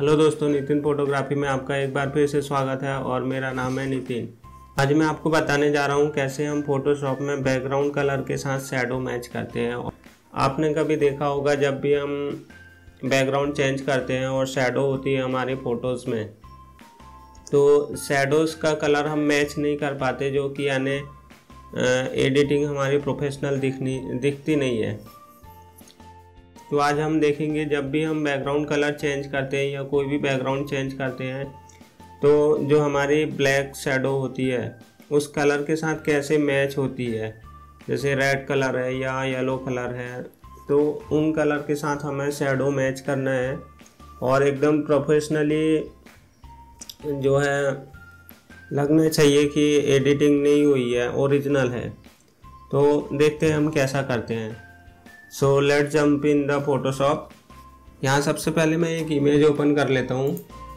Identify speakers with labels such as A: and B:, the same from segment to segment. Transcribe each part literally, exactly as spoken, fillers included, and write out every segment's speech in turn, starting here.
A: Hello दोस्तों, Nitin photography में आपका एक बार फिर से स्वागत है और मेरा नाम है नितिन। आज मैं आपको बताने जा रहा हूँ कैसे हम फोटोशॉप में बैकग्राउंड कलर के साथ शैडो मैच करते हैं। आपने कभी देखा होगा जब भी हम बैकग्राउंड चेंज करते हैं और शैडो होती है हमारी फ़ोटोज़ में, तो शैडोज़ का कलर हम मैच नहीं कर पाते, जो कि यानी एडिटिंग हमारी प्रोफेशनल दिखनी दिखती नहीं है। तो आज हम देखेंगे जब भी हम बैकग्राउंड कलर चेंज करते हैं या कोई भी बैकग्राउंड चेंज करते हैं तो जो हमारी ब्लैक शैडो होती है उस कलर के साथ कैसे मैच होती है। जैसे रेड कलर है या येलो कलर है, तो उन कलर के साथ हमें शैडो मैच करना है और एकदम प्रोफेशनली जो है लगना चाहिए कि एडिटिंग नहीं हुई है, ओरिजिनल है। तो देखते हैं हम कैसा करते हैं। So let's jump in the Photoshop. यहाँ सबसे पहले मैं एक इमेज ओपन कर लेता हूँ।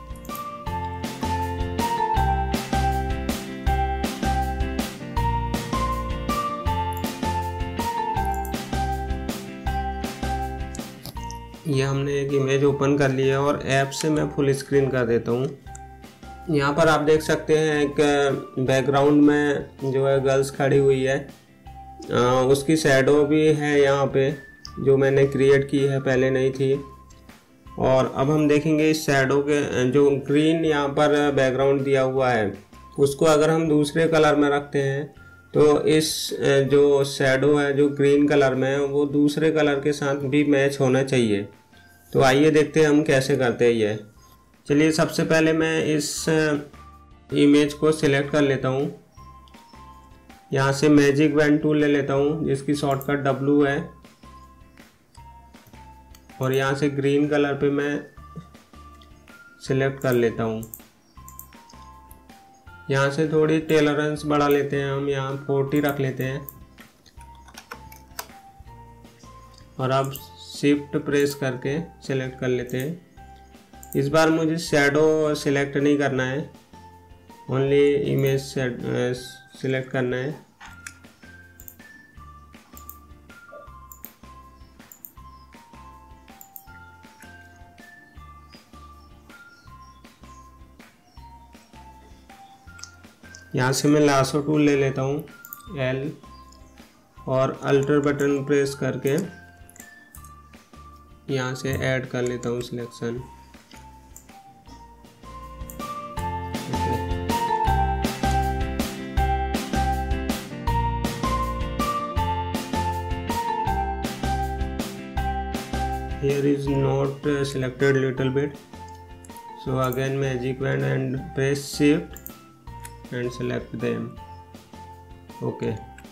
A: ये हमने एक इमेज ओपन कर लिया और ऐप से मैं फुल स्क्रीन कर देता हूँ। यहाँ पर आप देख सकते हैं एक बैकग्राउंड में जो है गर्ल्स खड़ी हुई है, आ, उसकी शैडो भी है यहाँ पे जो मैंने क्रिएट की है, पहले नहीं थी। और अब हम देखेंगे इस शैडो के जो ग्रीन यहाँ पर बैकग्राउंड दिया हुआ है उसको अगर हम दूसरे कलर में रखते हैं तो इस जो शैडो है जो ग्रीन कलर में है वो दूसरे कलर के साथ भी मैच होना चाहिए। तो आइए देखते हैं हम कैसे करते हैं ये। चलिए सबसे पहले मैं इस इमेज को सिलेक्ट कर लेता हूँ। यहाँ से मैजिक वैन टूल ले लेता हूँ जिसकी शॉर्टकट डब्ल्यू है और यहाँ से ग्रीन कलर पे मैं सिलेक्ट कर लेता हूँ। यहाँ से थोड़ी टॉलरेंस बढ़ा लेते हैं, हम यहाँ फोर्टी रख लेते हैं और अब शिफ्ट प्रेस करके सिलेक्ट कर लेते हैं। इस बार मुझे शैडो सिलेक्ट नहीं करना है, ओनली इमेज सिलेक्ट करना है। यहाँ से मैं लासो टूल ले लेता हूँ एल और अल्टर बटन प्रेस करके यहाँ से ऐड कर लेता हूँ selection. Here is not uh, selected little bit, so again magic wand and press shift and select them। Okay,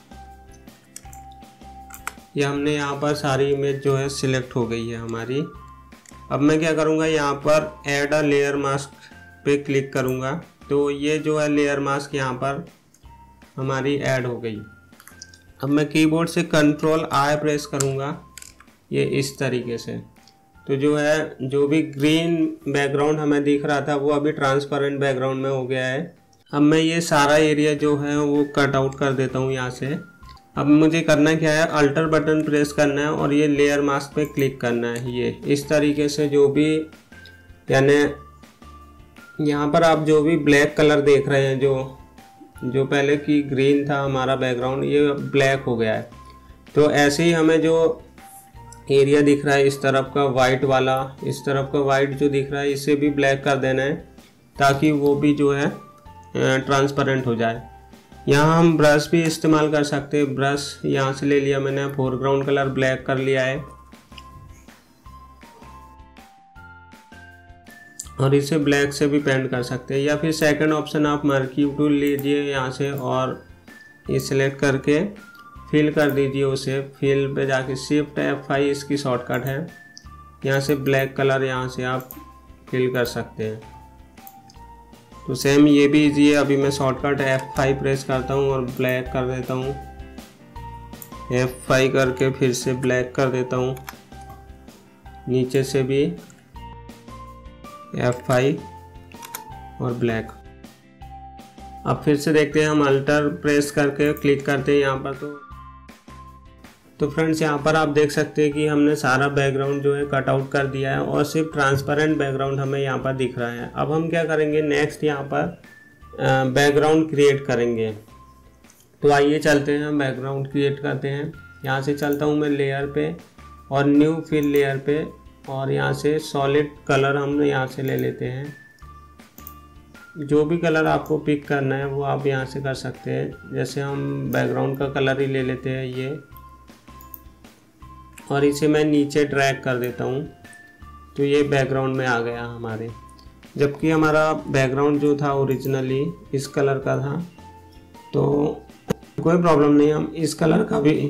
A: ये हमने यहाँ पर सारी इमेज जो है सिलेक्ट हो गई है हमारी। अब मैं क्या करूँगा, यहाँ पर ऐड अ लेयर मास्क पे क्लिक करूँगा तो ये जो है लेयर मास्क यहाँ पर हमारी ऐड हो गई। अब मैं कीबोर्ड से कंट्रोल आई प्रेस करूँगा ये इस तरीके से, तो जो है जो भी ग्रीन बैकग्राउंड हमें दिख रहा था वो अभी ट्रांसपेरेंट बैकग्राउंड में हो गया है। अब मैं ये सारा एरिया जो है वो कट आउट कर देता हूँ यहाँ से। अब मुझे करना क्या है, अल्टर बटन प्रेस करना है और ये लेयर मास्क पे क्लिक करना है। ये इस तरीके से जो भी यानी यहाँ पर आप जो भी ब्लैक कलर देख रहे हैं, जो जो पहले की ग्रीन था हमारा बैकग्राउंड, ये ब्लैक हो गया है। तो ऐसे ही हमें जो एरिया दिख रहा है इस तरफ का वाइट वाला, इस तरफ का वाइट जो दिख रहा है इसे भी ब्लैक कर देना है ताकि वो भी जो है ट्रांसपेरेंट हो जाए। यहाँ हम ब्रश भी इस्तेमाल कर सकते हैं। ब्रश यहाँ से ले लिया मैंने, फोरग्राउंड कलर ब्लैक कर लिया है और इसे ब्लैक से भी पेंट कर सकते हैं। या फिर सेकंड ऑप्शन आप मर्क्यू टूल लीजिए यहाँ से और ये सिलेक्ट करके फिल कर दीजिए उसे। फिल पे जाके शिफ्ट एफ फाइव इसकी शॉर्टकट है, यहाँ से ब्लैक कलर यहाँ से आप फिल कर सकते हैं। तो सेम ये भी इजी है। अभी मैं शॉर्टकट एफ फाइव प्रेस करता हूँ और ब्लैक कर देता हूँ, एफ फाइव करके फिर से ब्लैक कर देता हूँ, नीचे से भी एफ फाइव और ब्लैक। अब फिर से देखते हैं हम अल्टर प्रेस करके क्लिक करते हैं यहाँ पर, तो तो फ्रेंड्स यहाँ पर आप देख सकते हैं कि हमने सारा बैकग्राउंड जो है कट आउट कर दिया है और सिर्फ ट्रांसपेरेंट बैकग्राउंड हमें यहाँ पर दिख रहा है। अब हम क्या करेंगे, नेक्स्ट यहाँ पर बैकग्राउंड क्रिएट करेंगे। तो आइए चलते हैं, हम बैकग्राउंड क्रिएट करते हैं। यहाँ से चलता हूँ मैं लेयर पे और न्यू फिल लेयर पे, और यहाँ से सॉलिड कलर हम यहाँ से ले लेते हैं। जो भी कलर आपको पिक करना है वो आप यहाँ से कर सकते हैं। जैसे हम बैकग्राउंड का कलर ही ले लेते हैं ये, और इसे मैं नीचे ड्रैग कर देता हूँ तो ये बैकग्राउंड में आ गया हमारे। जबकि हमारा बैकग्राउंड जो था ओरिजिनली इस कलर का था, तो कोई प्रॉब्लम नहीं, हम इस कलर का भी,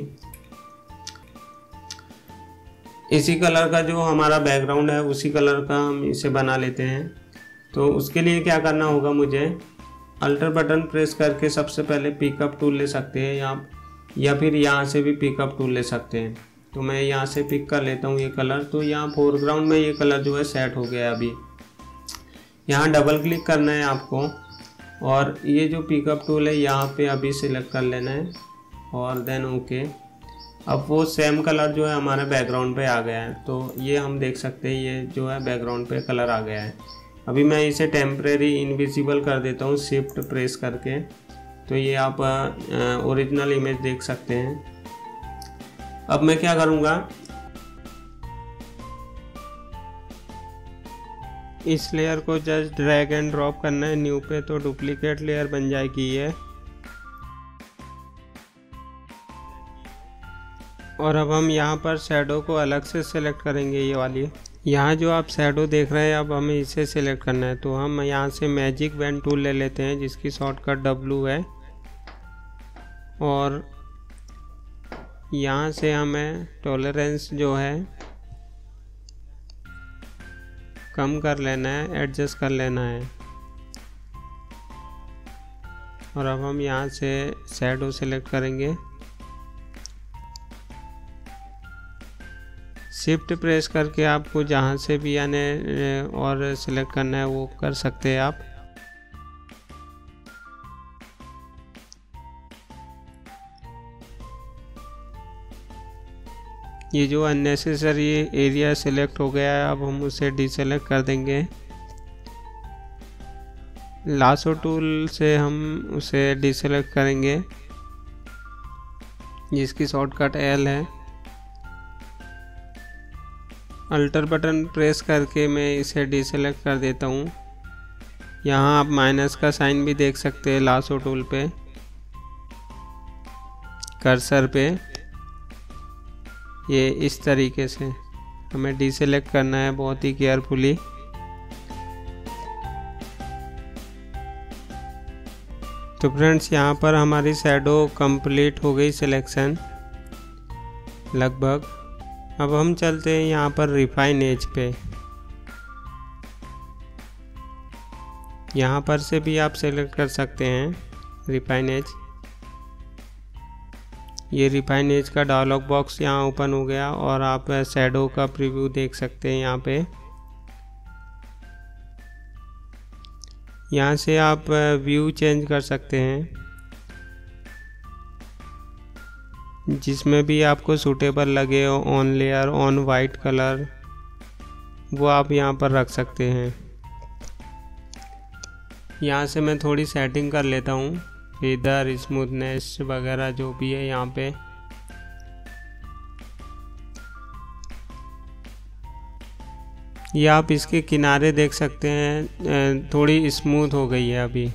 A: इसी कलर का जो हमारा बैकग्राउंड है उसी कलर का हम इसे बना लेते हैं। तो उसके लिए क्या करना होगा, मुझे अल्टर बटन प्रेस करके सबसे पहले पिकअप टूल ले सकते हैं या या फिर यहाँ से भी पिकअप टूल ले सकते हैं। तो मैं यहाँ से पिक कर लेता हूँ ये कलर। तो यहाँ फोरग्राउंड में ये कलर जो है सेट हो गया है। अभी यहाँ डबल क्लिक करना है आपको, और ये जो पिकअप टूल है यहाँ पे अभी सिलेक्ट कर लेना है, और देन ओके। अब वो सेम कलर जो है हमारे बैकग्राउंड पे आ गया है। तो ये हम देख सकते हैं, ये जो है बैकग्राउंड पे कलर आ गया है। अभी मैं इसे टेम्परेरी इनविजिबल कर देता हूँ शिफ्ट प्रेस करके, तो ये आप ओरिजिनल इमेज देख सकते हैं। अब मैं क्या करूँगा, इस लेयर को जस्ट ड्रैग एंड ड्रॉप करना है न्यू पे, तो डुप्लीकेट लेयर बन जाएगी ये। और अब हम यहाँ पर शैडो को अलग से सिलेक्ट करेंगे, ये वाली। यहाँ जो आप शैडो देख रहे हैं अब हमें इसे सिलेक्ट करना है। तो हम यहाँ से मैजिक पेन टूल ले लेते हैं जिसकी शॉर्टकट डब्ल्यू है, और यहाँ से हमें टॉलरेंस जो है कम कर लेना है, एडजस्ट कर लेना है। और अब हम यहाँ से शैडो सेलेक्ट करेंगे, शिफ्ट प्रेस करके आपको जहाँ से भी आने और सिलेक्ट करना है वो कर सकते हैं आप। ये जो अननेसेसरी एरिया सिलेक्ट हो गया है अब हम उसे डिसेलेक्ट कर देंगे। लासो टूल से हम उसे डिसेलेक्ट करेंगे जिसकी शॉर्टकट एल है। अल्टर बटन प्रेस करके मैं इसे डिसेलेक्ट कर देता हूँ। यहाँ आप माइनस का साइन भी देख सकते हैं लासो टूल पे, कर्सर पे। ये इस तरीके से हमें डिसेलेक्ट करना है बहुत ही केयरफुली। तो फ्रेंड्स यहाँ पर हमारी शैडो कंप्लीट हो गई सिलेक्शन लगभग। अब हम चलते हैं यहाँ पर रिफाइन एज पे। यहाँ पर से भी आप सेलेक्ट कर सकते हैं रिफाइन एज। ये रिफाइन एज का डायलॉग बॉक्स यहाँ ओपन हो गया और आप शैडो का प्रीव्यू देख सकते हैं यहाँ पे। यहाँ से आप व्यू चेंज कर सकते हैं, जिसमें भी आपको सूटेबल लगे on layer on white colour वो आप यहाँ पर रख सकते हैं। यहाँ से मैं थोड़ी सेटिंग कर लेता हूँ, इधर स्मूथनेस वगैरह जो भी है यहाँ पे। ये आप इसके किनारे देख सकते हैं थोड़ी स्मूथ हो गई है अभी।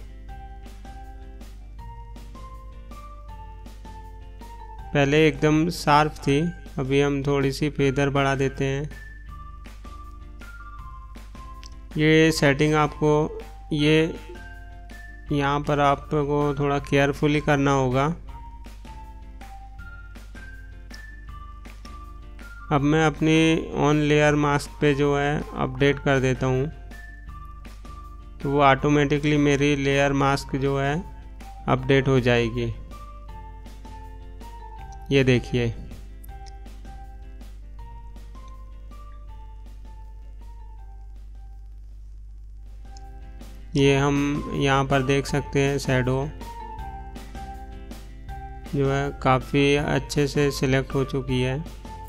A: पहले एकदम शार्प थी, अभी हम थोड़ी सी फेदर बढ़ा देते हैं। ये सेटिंग आपको ये यहाँ पर आपको थोड़ा केयरफुली करना होगा। अब मैं अपनी ऑन लेयर मास्क पे जो है अपडेट कर देता हूँ, तो वो ऑटोमेटिकली मेरी लेयर मास्क जो है अपडेट हो जाएगी। ये देखिए, ये हम यहाँ पर देख सकते हैं शैडो। जो है काफ़ी अच्छे से सिलेक्ट हो चुकी है।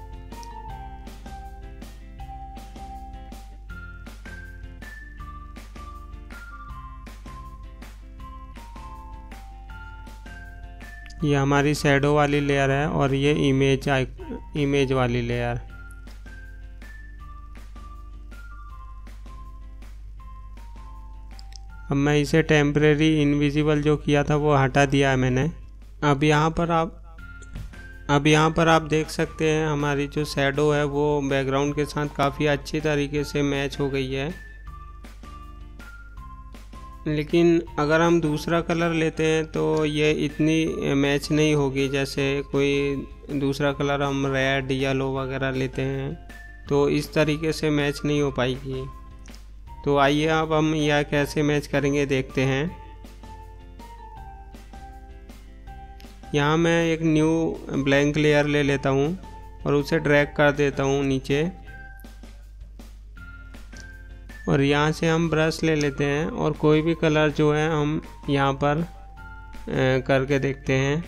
A: ये हमारी शैडो वाली लेयर है और ये इमेज इमेज वाली लेयर। अब मैं इसे टेम्परेरी इनविजिबल जो किया था वो हटा दिया है मैंने। अब यहाँ पर आप अब यहाँ पर आप देख सकते हैं हमारी जो शैडो है वो बैकग्राउंड के साथ काफ़ी अच्छी तरीके से मैच हो गई है। लेकिन अगर हम दूसरा कलर लेते हैं तो ये इतनी मैच नहीं होगी। जैसे कोई दूसरा कलर हम रेड येलो वगैरह लेते हैं तो इस तरीके से मैच नहीं हो पाएगी। तो आइए अब हम यह कैसे मैच करेंगे देखते हैं। यहाँ मैं एक न्यू ब्लैंक लेयर ले लेता हूँ और उसे ड्रैग कर देता हूँ नीचे, और यहाँ से हम ब्रश ले लेते हैं और कोई भी कलर जो है हम यहाँ पर करके देखते हैं।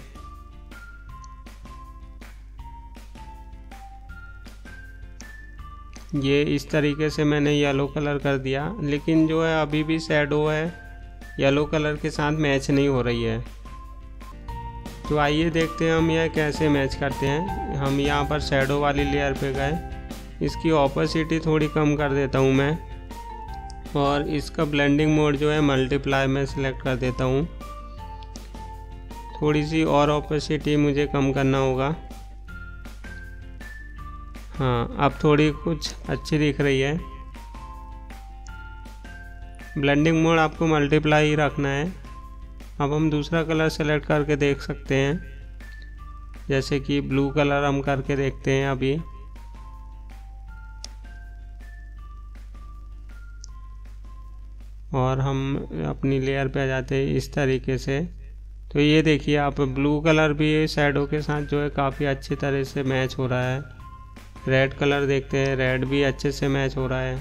A: ये इस तरीके से मैंने येलो कलर कर दिया, लेकिन जो है अभी भी शैडो है येलो कलर के साथ मैच नहीं हो रही है। तो आइए देखते हैं हम यह कैसे मैच करते हैं। हम यहाँ पर शैडो वाली लेयर पे गए, इसकी ऑपोसिटी थोड़ी कम कर देता हूँ मैं, और इसका ब्लेंडिंग मोड जो है मल्टीप्लाई में सिलेक्ट कर देता हूँ। थोड़ी सी और ऑपोसिटी मुझे कम करना होगा। हाँ, अब थोड़ी कुछ अच्छी दिख रही है। ब्लेंडिंग मोड आपको मल्टीप्लाई ही रखना है। अब हम दूसरा कलर सेलेक्ट करके देख सकते हैं, जैसे कि ब्लू कलर हम करके देखते हैं अभी। और हम अपनी लेयर पे आ जाते हैं इस तरीके से। तो ये देखिए आप, ब्लू कलर भी शैडो के साथ जो है काफ़ी अच्छी तरह से मैच हो रहा है। रेड कलर देखते हैं, रेड भी अच्छे से मैच हो रहा है।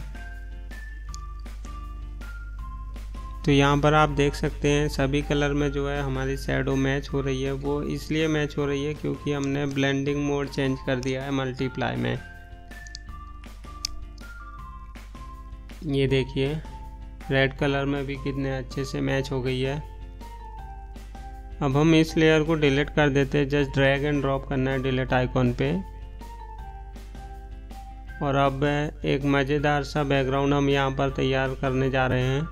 A: तो यहाँ पर आप देख सकते हैं सभी कलर में जो है हमारी शैडो मैच हो रही है। वो इसलिए मैच हो रही है क्योंकि हमने ब्लेंडिंग मोड चेंज कर दिया है मल्टीप्लाई में। ये देखिए रेड कलर में भी कितने अच्छे से मैच हो गई है। अब हम इस लेयर को डिलीट कर देते हैं। जस्ट ड्रैग एंड ड्रॉप करना है डिलीट आइकॉन पे, और अब एक मज़ेदार सा बैकग्राउंड हम यहाँ पर तैयार करने जा रहे हैं।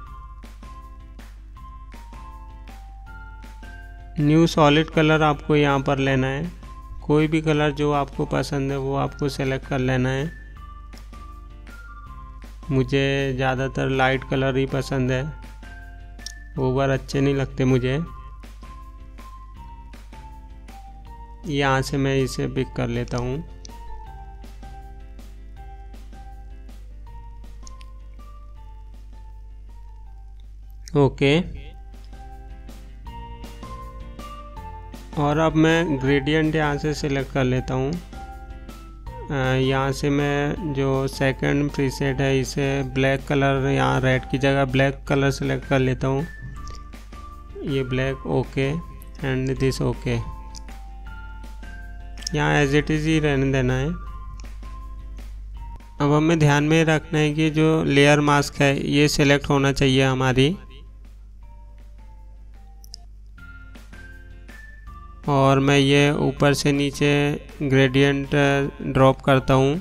A: न्यू सॉलिड कलर आपको यहाँ पर लेना है। कोई भी कलर जो आपको पसंद है वो आपको सेलेक्ट कर लेना है। मुझे ज़्यादातर लाइट कलर ही पसंद है, ओवर अच्छे नहीं लगते मुझे। यहाँ से मैं इसे पिक कर लेता हूँ। ओके, और अब मैं ग्रेडियंट यहाँ से सिलेक्ट कर लेता हूँ। यहाँ से मैं जो सेकंड प्रीसेट है इसे ब्लैक कलर, यहाँ रेड की जगह ब्लैक कलर सेलेक्ट कर लेता हूँ। ये black okay and this okay. यहाँ एज इट इज़ ही रहने देना है। अब हमें ध्यान में रखना है कि जो लेयर मास्क है ये सिलेक्ट होना चाहिए हमारी, और मैं ये ऊपर से नीचे ग्रेडियंट ड्रॉप करता हूँ।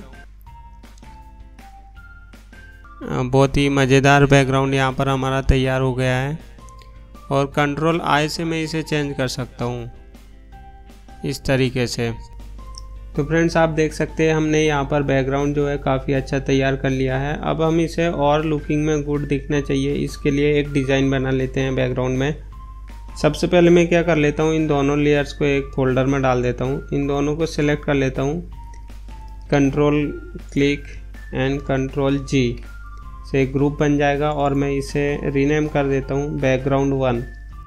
A: बहुत ही मज़ेदार बैकग्राउंड यहाँ पर हमारा तैयार हो गया है, और कंट्रोल आई से मैं इसे चेंज कर सकता हूँ इस तरीके से। तो फ्रेंड्स आप देख सकते हैं हमने यहाँ पर बैकग्राउंड जो है काफ़ी अच्छा तैयार कर लिया है। अब हम इसे और लुकिंग में गुड दिखना चाहिए, इसके लिए एक डिज़ाइन बना लेते हैं बैकग्राउंड में। सबसे पहले मैं क्या कर लेता हूँ, इन दोनों लेयर्स को एक फोल्डर में डाल देता हूँ। इन दोनों को सिलेक्ट कर लेता हूँ, control click and control G से एक ग्रुप बन जाएगा, और मैं इसे रीनेम कर देता हूँ बैकग्राउंड वन।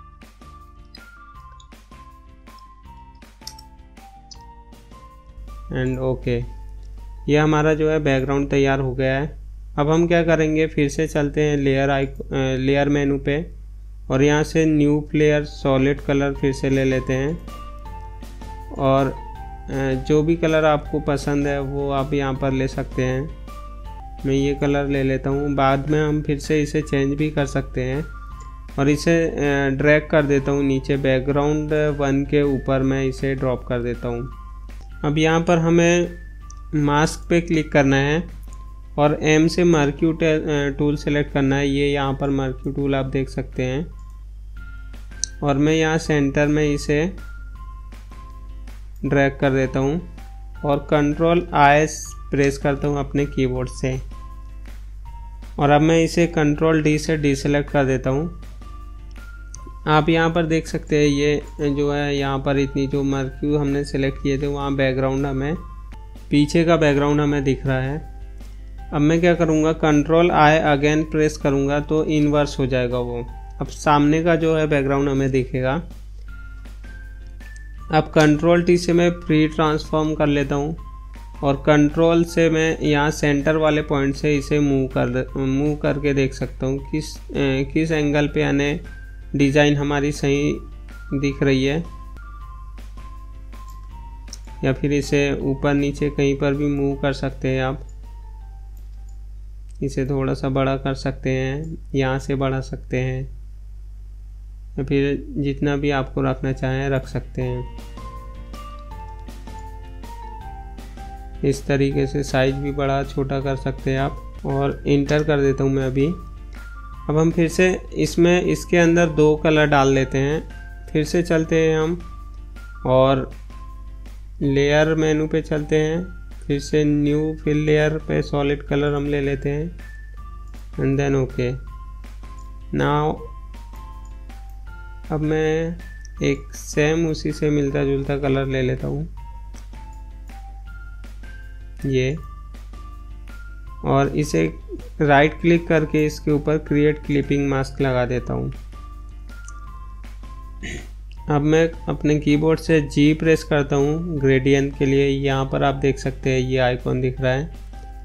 A: एंड ओके, ये हमारा जो है बैकग्राउंड तैयार हो गया है। अब हम क्या करेंगे, फिर से चलते हैं लेयर आइक लेयर मेनू पे, और यहाँ से न्यू प्लेयर सॉलिड कलर फिर से ले लेते हैं। और जो भी कलर आपको पसंद है वो आप यहाँ पर ले सकते हैं। मैं ये कलर ले लेता हूँ, बाद में हम फिर से इसे चेंज भी कर सकते हैं। और इसे ड्रैग कर देता हूँ नीचे, बैकग्राउंड वन के ऊपर मैं इसे ड्रॉप कर देता हूँ। अब यहाँ पर हमें मास्क पे क्लिक करना है और एम से मर्क्यू टूल सेलेक्ट करना है। ये यहाँ पर मर्क्यू टूल आप देख सकते हैं। और मैं यहाँ सेंटर में इसे ड्रैग कर देता हूँ और कंट्रोल आई प्रेस करता हूँ अपने कीबोर्ड से। और अब मैं इसे कंट्रोल डी से डीसेलेक्ट कर देता हूँ। आप यहाँ पर देख सकते हैं ये जो है यहाँ पर इतनी जो मर्क्यू हमने सेलेक्ट किए थे वहाँ बैकग्राउंड हमें, पीछे का बैकग्राउंड हमें दिख रहा है। अब मैं क्या करूँगा, कंट्रोल आई अगेन प्रेस करूँगा तो इनवर्स हो जाएगा वो। अब सामने का जो है बैकग्राउंड हमें दिखेगा। अब कंट्रोल टी से मैं फ्री ट्रांसफॉर्म कर लेता हूँ और कंट्रोल से मैं यहाँ सेंटर वाले पॉइंट से इसे मूव कर मूव करके देख सकता हूँ किस ए, किस एंगल पे यानी डिज़ाइन हमारी सही दिख रही है। या फिर इसे ऊपर नीचे कहीं पर भी मूव कर सकते हैं आप। इसे थोड़ा सा बड़ा कर सकते हैं, यहाँ से बढ़ा सकते हैं, या फिर जितना भी आपको रखना चाहें रख सकते हैं। इस तरीके से साइज भी बड़ा छोटा कर सकते हैं आप। और इंटर कर देता हूँ मैं अभी। अब हम फिर से इसमें इसके अंदर दो कलर डाल लेते हैं। फिर से चलते हैं हम और लेयर मेनू पे चलते हैं। फिर से न्यू फिल लेयर पे सॉलिड कलर हम ले लेते हैं एंड देन ओके। नाउ अब मैं एक सेम उसी से मिलता जुलता कलर ले लेता हूँ ये, और इसे राइट क्लिक करके इसके ऊपर क्रिएट क्लिपिंग मास्क लगा देता हूँ। अब मैं अपने कीबोर्ड से जी प्रेस करता हूँ ग्रेडियंट के लिए। यहाँ पर आप देख सकते हैं ये आइकॉन दिख रहा है।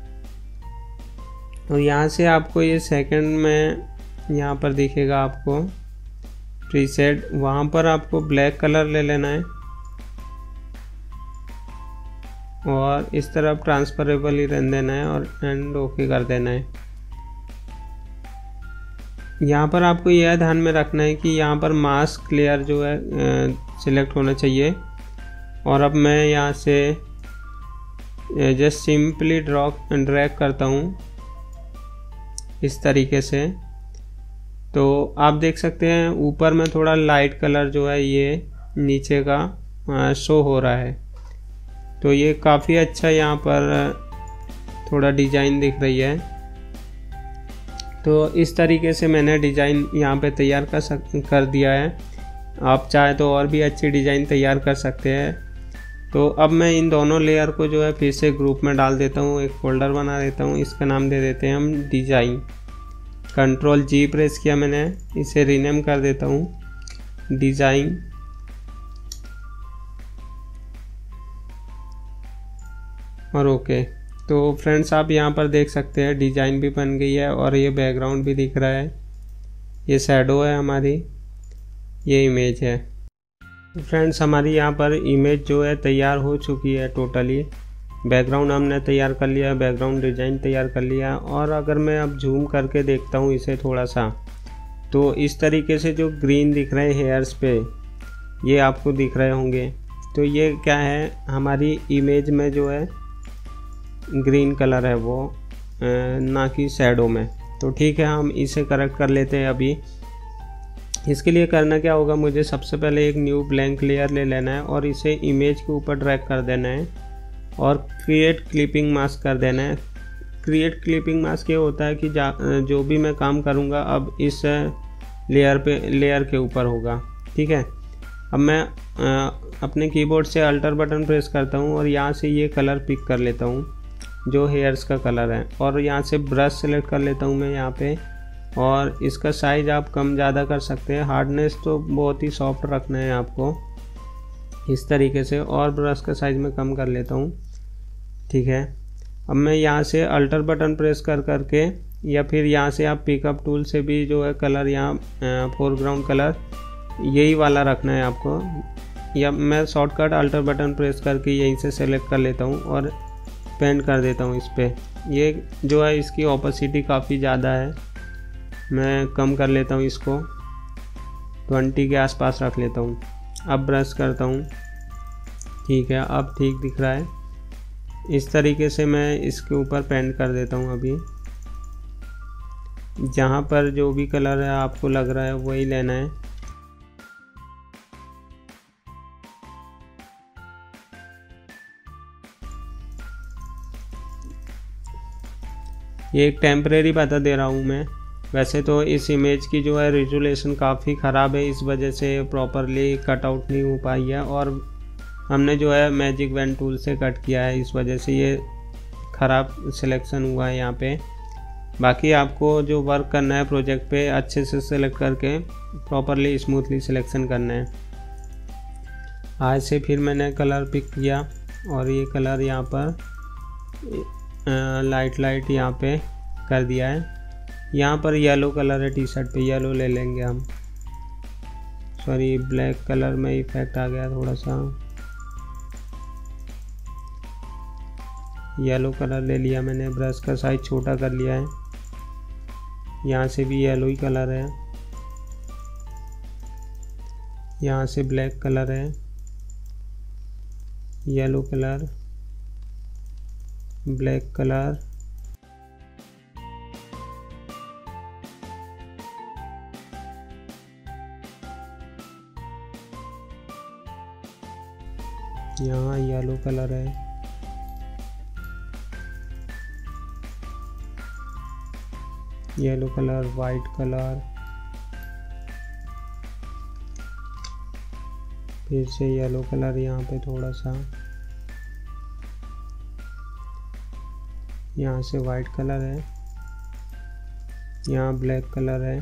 A: और यहाँ से आपको ये सेकंड में यहाँ पर दिखेगा आपको प्रीसेट, वहाँ पर आपको ब्लैक कलर ले लेना है और इस तरफ ट्रांसफरेबल ही रहने देना है और एंड ओके कर देना है। यहाँ पर आपको यह ध्यान में रखना है कि यहाँ पर मास्क लेयर जो है सिलेक्ट होना चाहिए। और अब मैं यहाँ से जस्ट सिंपली ड्रॉ ड्रैग करता हूँ इस तरीके से। तो आप देख सकते हैं ऊपर में थोड़ा लाइट कलर जो है ये नीचे का शो हो रहा है। तो ये काफ़ी अच्छा यहाँ पर थोड़ा डिज़ाइन दिख रही है। तो इस तरीके से मैंने डिज़ाइन यहाँ पे तैयार कर सक कर दिया है। आप चाहे तो और भी अच्छी डिज़ाइन तैयार कर सकते हैं। तो अब मैं इन दोनों लेयर को जो है फिर से ग्रुप में डाल देता हूँ, एक फोल्डर बना देता हूँ। इसका नाम दे देते हैं हम डिज़ाइन। कंट्रोल जी प्रेस किया मैंने, इसे रीनेम कर देता हूँ डिज़ाइन। और ओके। तो फ्रेंड्स आप यहाँ पर देख सकते हैं डिज़ाइन भी बन गई है और ये बैकग्राउंड भी दिख रहा है। ये शैडो है हमारी, ये इमेज है। फ्रेंड्स हमारी यहाँ पर इमेज जो है तैयार हो चुकी है टोटली। बैकग्राउंड हमने तैयार कर लिया, बैकग्राउंड डिज़ाइन तैयार कर लिया। और अगर मैं अब जूम करके देखता हूँ इसे थोड़ा सा, तो इस तरीके से जो ग्रीन दिख रहे हैं हेयर्स पे, ये आपको दिख रहे होंगे। तो ये क्या है, हमारी इमेज में जो है ग्रीन कलर है वो, ना कि शैडो में। तो ठीक है, हम इसे करेक्ट कर लेते हैं अभी। इसके लिए करना क्या होगा, मुझे सबसे पहले एक न्यू ब्लैंक लेयर ले लेना है और इसे इमेज के ऊपर ड्रैग कर देना है और क्रिएट क्लिपिंग मास्क कर देना है। क्रिएट क्लिपिंग मास्क ये होता है कि जो भी मैं काम करूँगा अब इस लेयर पे लेयर के ऊपर होगा। ठीक है, अब मैं आ, अपने कीबोर्ड से अल्टर बटन प्रेस करता हूँ और यहाँ से ये कलर पिक कर लेता हूँ जो हेयर्स का कलर है। और यहाँ से ब्रश सेलेक्ट कर लेता हूँ मैं यहाँ पे, और इसका साइज़ आप कम ज़्यादा कर सकते हैं। हार्डनेस तो बहुत ही सॉफ्ट रखना है आपको इस तरीके से, और ब्रश का साइज़ मैं कम कर लेता हूँ। ठीक है, अब मैं यहाँ से अल्टर बटन प्रेस कर करके, या फिर यहाँ से आप पिकअप टूल से भी जो है कलर यहाँ फोरग्राउंड कलर यही वाला रखना है आपको। या मैं शॉर्टकट अल्टर बटन प्रेस करके यहीं से सेलेक्ट कर लेता हूँ और पेंट कर देता हूँ इस पर। ये जो है इसकी ओपेसिटी काफ़ी ज़्यादा है, मैं कम कर लेता हूँ, इसको ट्वेंटी के आसपास रख लेता हूँ। अब ब्रश करता हूँ, ठीक है, अब ठीक दिख रहा है। इस तरीके से मैं इसके ऊपर पेंट कर देता हूँ। अभी जहाँ पर जो भी कलर है आपको लग रहा है वही लेना है। ये एक टेम्परेरी बता दे रहा हूँ मैं। वैसे तो इस इमेज की जो है रिजोल्यूशन काफ़ी ख़राब है, इस वजह से प्रॉपरली कट आउट नहीं हो पाई है, और हमने जो है मैजिक पेन टूल से कट किया है, इस वजह से ये ख़राब सिलेक्शन हुआ है यहाँ पे। बाकी आपको जो वर्क करना है प्रोजेक्ट पे अच्छे से सिलेक्ट करके प्रॉपरली स्मूथली सिलेक्शन करना है। आज से फिर मैंने कलर पिक किया और ये कलर यहाँ पर लाइट लाइट यहाँ पे कर दिया है। यहाँ पर येलो कलर है टी शर्ट पे, येलो ले लेंगे हम। सॉरी, ब्लैक कलर में इफेक्ट आ गया थोड़ा सा। येलो कलर ले लिया मैंने, ब्रश का साइज छोटा कर लिया है। यहाँ से भी येलो ही कलर है, यहाँ से ब्लैक कलर है, येलो कलर, ब्लैक कलर, यहाँ येलो कलर है, येलो कलर, वाइट कलर, फिर से येलो कलर यहाँ पे थोड़ा सा, यहाँ से वाइट कलर है, यहाँ ब्लैक कलर है,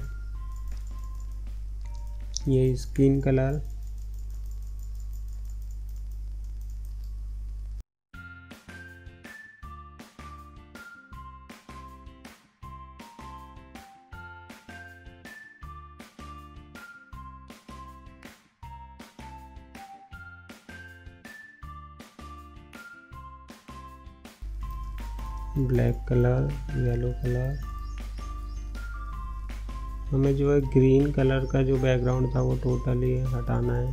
A: ये skin colour, black colour, yellow colour. हमें जो है ग्रीन कलर का जो बैकग्राउंड था वो टोटली हटाना है।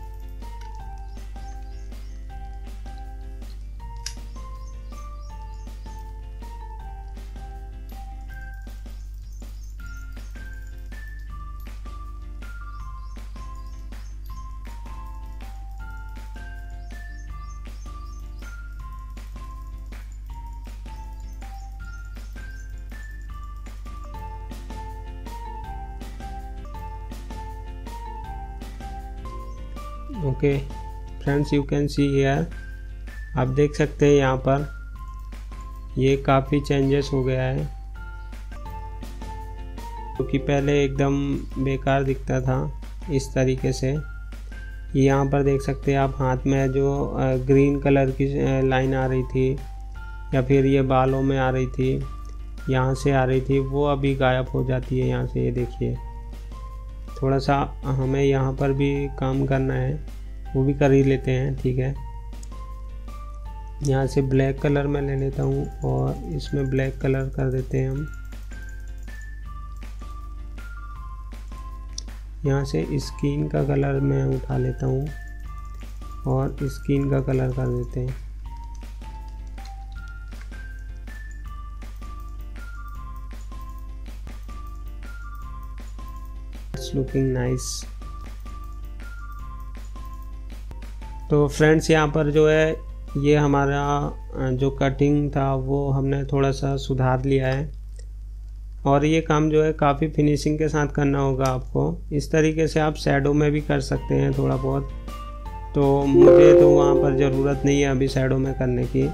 A: Okay friends, you can see here, आप देख सकते हैं यहाँ पर ये काफ़ी चेंजेस हो गया है, क्योंकि तो पहले एकदम बेकार दिखता था इस तरीके से। यहाँ पर देख सकते हैं आप, हाथ में जो ग्रीन कलर की लाइन आ रही थी या फिर ये बालों में आ रही थी, यहाँ से आ रही थी, वो अभी गायब हो जाती है यहाँ से। ये देखिए, थोड़ा सा हमें यहाँ पर भी काम करना है, वो भी कर ही लेते हैं, ठीक है। यहाँ से ब्लैक कलर मैं ले लेता हूँ और इसमें ब्लैक कलर कर देते हैं हम। यहाँ से स्किन का कलर मैं उठा लेता हूँ और स्किन का कलर कर देते हैं। It's looking nice. तो फ्रेंड्स, यहाँ पर जो है ये हमारा जो कटिंग था वो हमने थोड़ा सा सुधार लिया है, और ये काम जो है काफ़ी फिनिशिंग के साथ करना होगा आपको। इस तरीके से आप शैडो में भी कर सकते हैं थोड़ा बहुत, तो मुझे तो वहाँ पर ज़रूरत नहीं है अभी शैडो में करने की।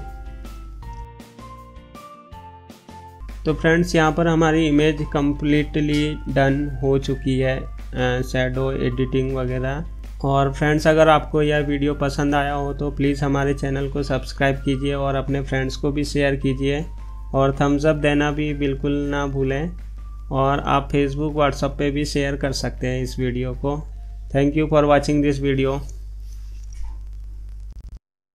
A: तो फ्रेंड्स, यहाँ पर हमारी इमेज कम्प्लीटली डन हो चुकी है, शैडो एडिटिंग वगैरह। और फ्रेंड्स, अगर आपको यह वीडियो पसंद आया हो तो प्लीज़ हमारे चैनल को सब्सक्राइब कीजिए और अपने फ्रेंड्स को भी शेयर कीजिए, और थम्स अप देना भी बिल्कुल ना भूलें। और आप फेसबुक व्हाट्सएप पे भी शेयर कर सकते हैं इस वीडियो को। Thank you for watching this video.